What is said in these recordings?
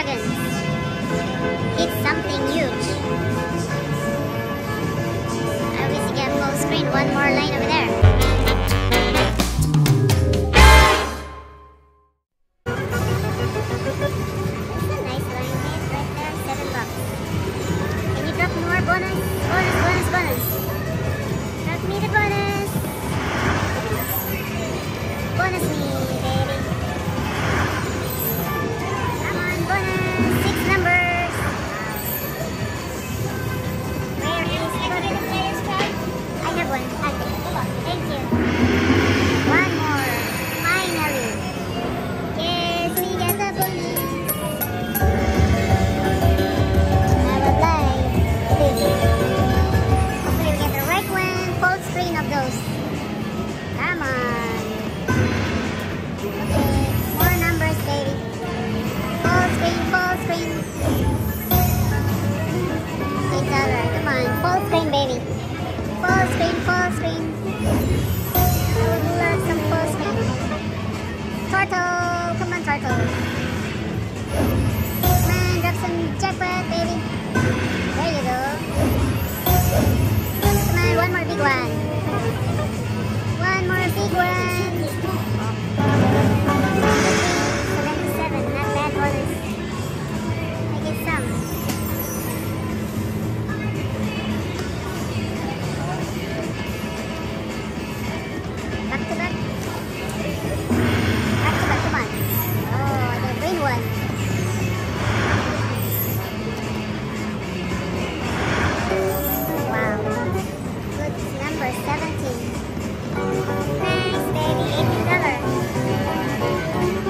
seconds. Hit something huge. I wish you get full screen. One more line over there. It's a nice line hit right there. $7. Can you drop more bonus? Bonus. Drop me the bonus. Bonus me, baby. Come on, bonus. 6 numbers. Where is the player's card? I have one. Thank you. One more. Finally. Yes, we get the bonus. I will play this. Hopefully we get the right one. Full screen of those. Come on. Okay, more numbers, baby. Full screen. $8. Come on, full screen, baby. Full screen. I would love some full screen. Turtle, come on, turtle. Come on, drop some jackpot, baby. There you go. Come on, one more big one. One more big one. 77, not bad bonus. I get some. Back to back. Come on. Oh, I got a green one. Wow. Good number, 17. Thanks, baby. $18.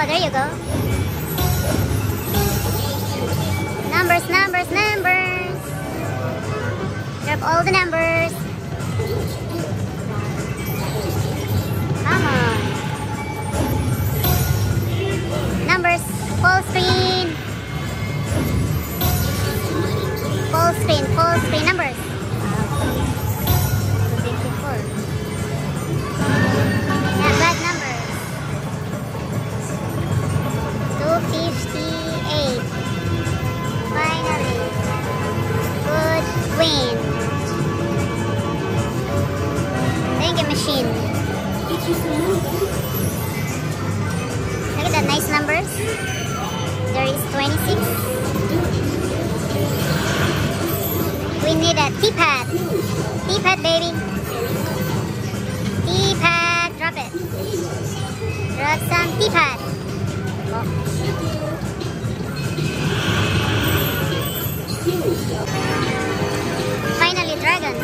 Oh, there you go. Numbers, numbers, numbers. Drop all the numbers. Come on. Numbers, full screen. Full screen numbers. 254. Yeah, bad numbers. 258. Finally. Good win. Thank you, machine. Look at that nice numbers. There is 26. We need a T-pad. T-pad, baby. T-pad, drop it. Drop some T-pad. Oh. Finally, dragon.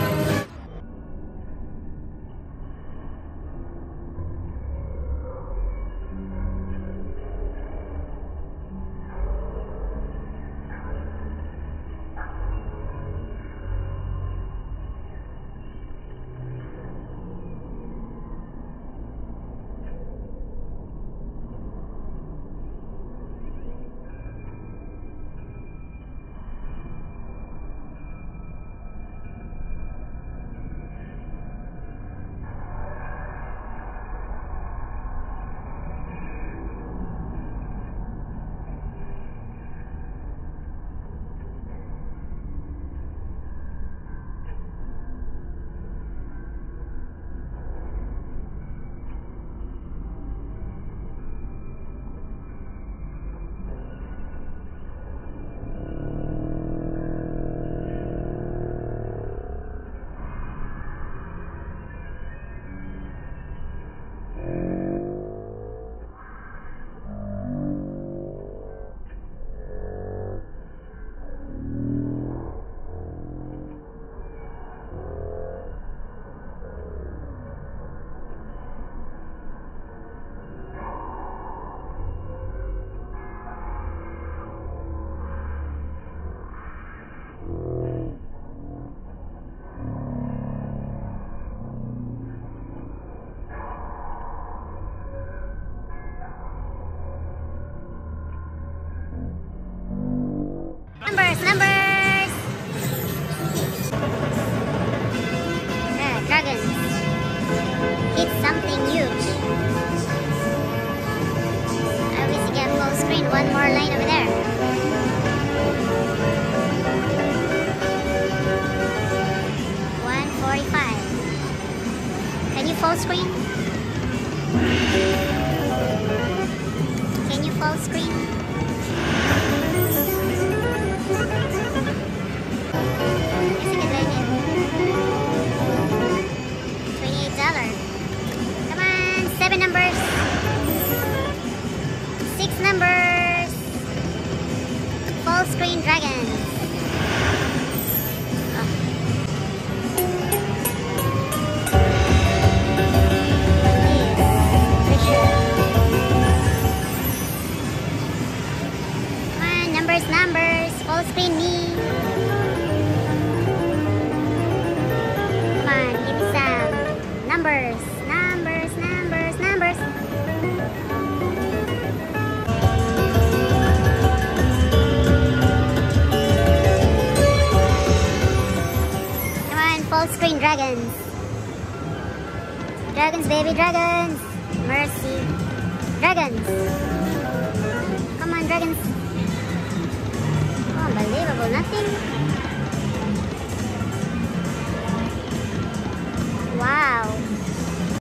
Numbers. Yeah, dragons. It's something huge. I wish you get full screen. One more line over there. $145. Can you full screen? Can you full screen? Come on, 7 numbers. 6 numbers. Full screen dragon. Oh. Come on, numbers, numbers. Full screen me. Come on, give me some numbers. Numbers, numbers, numbers. Come on, full screen dragons. Dragons, baby, dragons. Mercy. Dragons. Come on, dragons. Oh, unbelievable, nothing.